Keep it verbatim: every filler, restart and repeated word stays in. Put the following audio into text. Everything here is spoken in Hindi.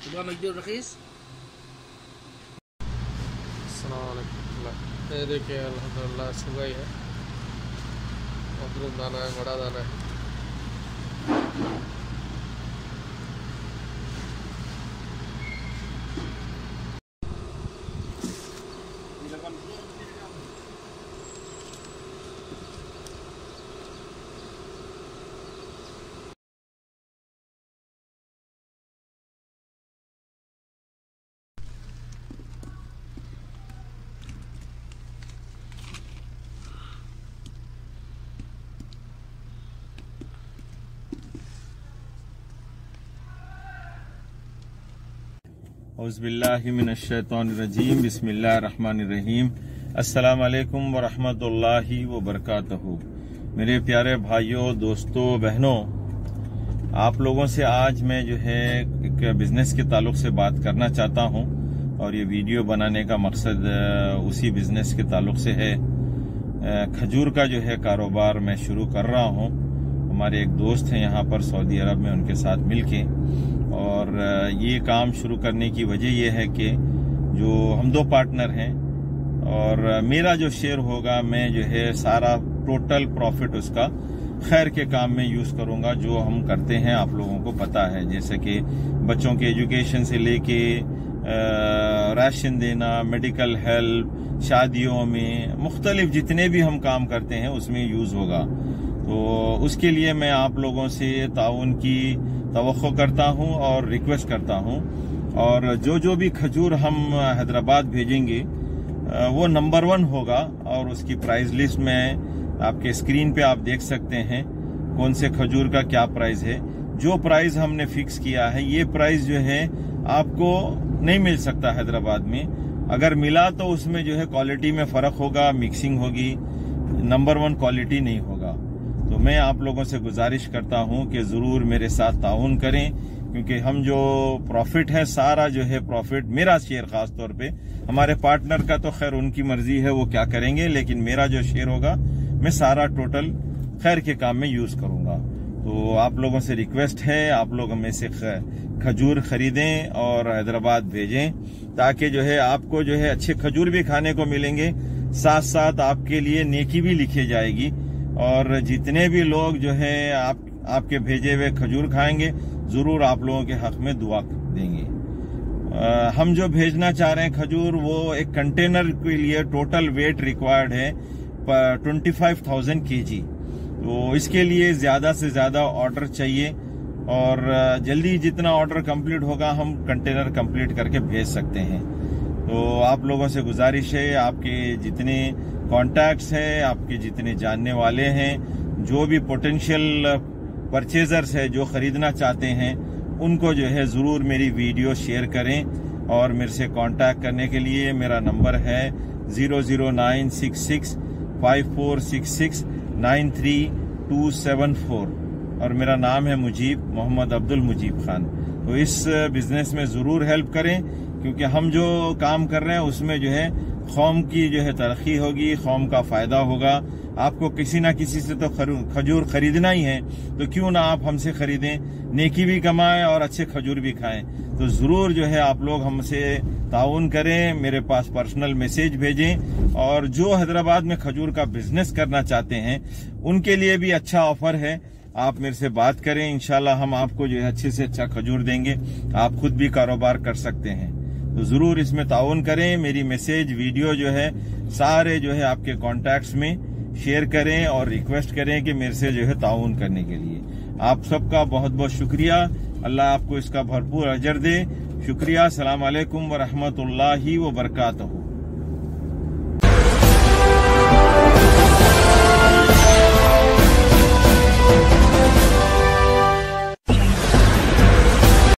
تبغى مقدور رخيص؟ अस्सलाम वालेकुम। ये देखिए अल्हम्दुलिल्लाह सुबह ही है, मशरूम दाना है, बड़ा दाना है। औज़ुबिल्लाहि मिनश्शैतानिर्रजीम बिस्मिल्लाहिर्रहमानिर्रहीम। अस्सलाम वालेकुम वरहमतुल्लाहि वबरकातुहू। मेरे प्यारे भाइयों, दोस्तों, बहनों, आप लोगों से आज मैं जो है एक बिजनेस के ताल्लुक से बात करना चाहता हूं और ये वीडियो बनाने का मकसद उसी बिजनेस के ताल्लुक से है। खजूर का जो है कारोबार मैं शुरू कर रहा हूं। हमारे एक दोस्त हैं यहाँ पर सऊदी अरब में, उनके साथ मिलके, और ये काम शुरू करने की वजह यह है कि जो हम दो पार्टनर हैं और मेरा जो शेयर होगा, मैं जो है सारा टोटल प्रॉफिट उसका खैर के काम में यूज करूंगा। जो हम करते हैं आप लोगों को पता है, जैसे कि बच्चों के एजुकेशन से लेके राशन देना, मेडिकल हेल्प, शादियों में मुख्तलिफ जितने भी हम काम करते हैं उसमें यूज होगा। तो उसके लिए मैं आप लोगों से ताउन की तवक्को करता हूं और रिक्वेस्ट करता हूं। और जो जो भी खजूर हम हैदराबाद भेजेंगे वो नंबर वन होगा, और उसकी प्राइस लिस्ट में आपके स्क्रीन पे आप देख सकते हैं कौन से खजूर का क्या प्राइस है। जो प्राइस हमने फिक्स किया है, ये प्राइस जो है आपको नहीं मिल सकता हैदराबाद में। अगर मिला तो उसमें जो है क्वालिटी में फर्क होगा, मिक्सिंग होगी, नंबर वन क्वालिटी नहीं होगा। तो मैं आप लोगों से गुजारिश करता हूं कि जरूर मेरे साथ ताउन करें, क्योंकि हम जो प्रॉफिट है सारा जो है प्रॉफिट मेरा शेयर, खास तौर पे हमारे पार्टनर का तो खैर उनकी मर्जी है वो क्या करेंगे, लेकिन मेरा जो शेयर होगा मैं सारा टोटल खैर के काम में यूज करूंगा। तो आप लोगों से रिक्वेस्ट है, आप लोग हमें से खजूर खरीदें और हैदराबाद भेजें, ताकि जो है आपको जो है अच्छे खजूर भी खाने को मिलेंगे, साथ साथ आपके लिए नेकी भी लिखी जाएगी। और जितने भी लोग जो है आप आपके भेजे हुए खजूर खाएंगे, जरूर आप लोगों के हक में दुआ देंगे। आ, हम जो भेजना चाह रहे हैं खजूर, वो एक कंटेनर के लिए टोटल वेट रिक्वायर्ड है twenty five thousand K G. तो इसके लिए ज्यादा से ज्यादा ऑर्डर चाहिए, और जल्दी जितना ऑर्डर कंप्लीट होगा हम कंटेनर कंप्लीट करके भेज सकते हैं। तो आप लोगों से गुजारिश है, आपके जितने कॉन्टैक्ट्स हैं, आपके जितने जानने वाले हैं, जो भी पोटेंशियल परचेजर्स है जो खरीदना चाहते हैं, उनको जो है जरूर मेरी वीडियो शेयर करें। और मेरे से कांटेक्ट करने के लिए मेरा नंबर है zero zero nine six six five four six six nine three two seven four, और मेरा नाम है मुजीब, मोहम्मद अब्दुल मुजीब खान। तो इस बिजनेस में जरूर हेल्प करें, क्योंकि हम जो काम कर रहे हैं उसमें जो है कौम की जो है तरक्की होगी, कौम का फायदा होगा। आपको किसी ना किसी से तो खजूर खरीदना ही है, तो क्यों ना आप हमसे खरीदें, नेकी भी कमाएं और अच्छे खजूर भी खाएं। तो जरूर जो है आप लोग हमसे ताउन करें, मेरे पास पर्सनल मैसेज भेजें। और जो हैदराबाद में खजूर का बिजनेस करना चाहते हैं उनके लिए भी अच्छा ऑफर है, आप मेरे से बात करें, इंशाल्लाह हम आपको जो है अच्छे से अच्छा खजूर देंगे, आप खुद भी कारोबार कर सकते हैं। तो जरूर इसमें ताउन करें। मेरी मैसेज वीडियो जो है सारे जो है आपके कॉन्टैक्ट्स में शेयर करें और रिक्वेस्ट करें कि मेरे से जो है ताउन करने के लिए। आप सबका बहुत बहुत शुक्रिया, अल्लाह आपको इसका भरपूर अजर दे। शुक्रिया। अस्सलाम वालेकुम व रहमतुल्लाहि व बरकातहू।